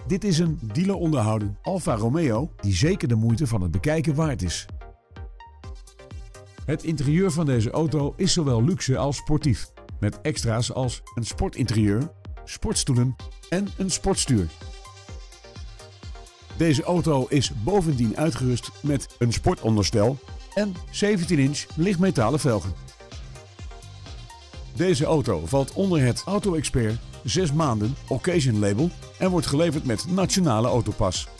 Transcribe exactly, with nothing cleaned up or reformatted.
Dit is een dealer onderhouden Alfa Romeo die zeker de moeite van het bekijken waard is. Het interieur van deze auto is zowel luxe als sportief, met extra's als een sportinterieur, sportstoelen en een sportstuur. Deze auto is bovendien uitgerust met een sportonderstel en zeventien inch lichtmetalen velgen. Deze auto valt onder het Auto Expert zes maanden Occasion label en wordt geleverd met nationale autopas.